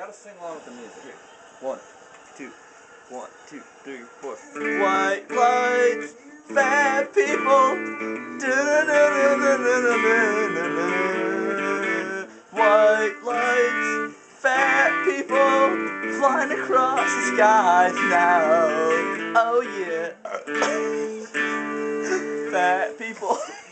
gotta sing along with the music. Here. 1, 2, 1, 2, 3, 4. White lights, fat people. White lights, fat people flying across the skies now. Oh yeah. Fat people.